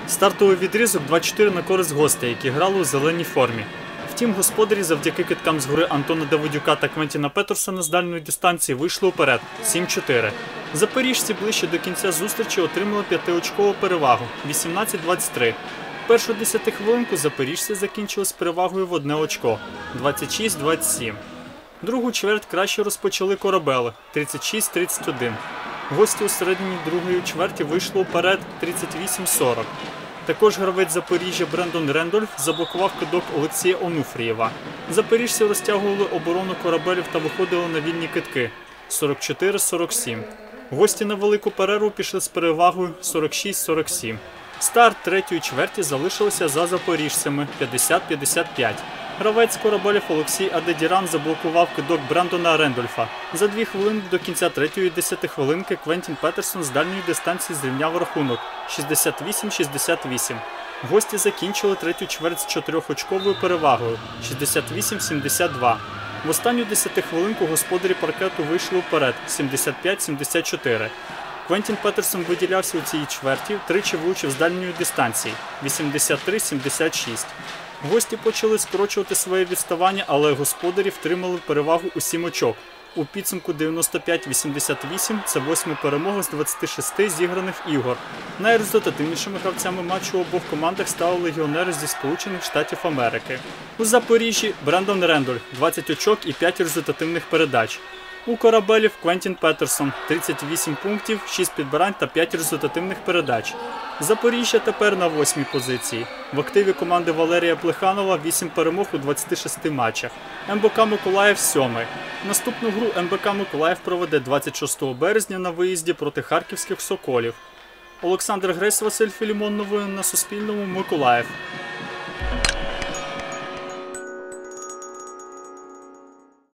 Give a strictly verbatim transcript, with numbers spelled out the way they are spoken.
Стартовий відрізок два чотири на користь гостей, які грали у зеленій формі. Втім, господарі завдяки киткам згори Антона Давидюка та Квентіна Петерсона з дальньої дистанції вийшли уперед – сім чотири. Запоріжці ближче до кінця зустрічі отримали п'ятиочкову перевагу – вісімнадцять двадцять три. Першу десятихвилинку запоріжці закінчили з перевагою в одне очко – двадцять шість двадцять сім. Другу чверть краще розпочали корабели – тридцять шість тридцять один. Гості у середині другої чверті вийшли уперед тридцять вісім сорок. Також гравець Запоріжжя Брендон Рендольф заблокував кидок Олексія Онуфрієва. Запоріжці розтягували оборону корабелів та виходили на вільні кидки – сорок чотири сорок сім. Гості на велику перерву пішли з перевагою сорок шість сорок сім. Старт третьої чверті залишилося за запоріжцями – п'ятдесят п'ятдесят п'ять. Гравець корабелів Олексій Адедіран заблокував кидок Брендона Рендольфа. За дві хвилини до кінця третьої десятихвилинки Квентін Петерсон з дальньої дистанції зрівняв рахунок – шістдесят вісім шістдесят вісім. Гості закінчили третю чверть з чотирьохочковою перевагою – шістдесят вісім сімдесят два. В останню десятихвилинку господарі паркету вийшли вперед – сімдесят п'ять сімдесят чотири. Квентін Петерсон виділявся у цій чверті, тричі влучив з дальньої дистанції – вісімдесят три сімдесят шість. Гості почали скорочувати своє відставання, але господарі втримали перевагу у сім очок. У підсумку дев'яносто п'ять вісімдесят вісім – це восьма перемога з двадцяти шести зіграних ігор. Найрезультативнішими гравцями матчу у обох командах стали легіонери зі Сполучених Штатів Америки. У Запоріжжі Брендон Рендольф – двадцять очок і п'ять результативних передач. У корабелів Квентін Петерсон – тридцять вісім пунктів, шість підбирань та п'ять результативних передач. Запоріжжя тепер на восьмій позиції. В активі команди Валерія Плеханова вісім перемог у двадцяти шести матчах. ем бе ка Миколаїв – сьомий. Наступну гру ем бе ка Миколаїв проведе двадцять шостого березня на виїзді проти харківських «Соколів». Олександр Гресь, Василь Філімон. Новини на Суспільному. Миколаїв.